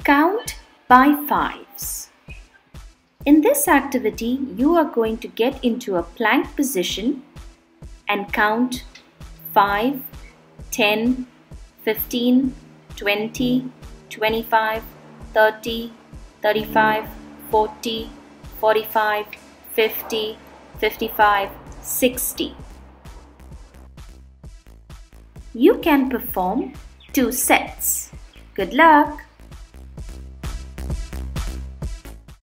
Count by fives. In this activity, you are going to get into a plank position and count 5, 10, 15, 20, 25, 30, 35, 40, 45, 50, 55, 60. You can perform 2 sets. Good luck!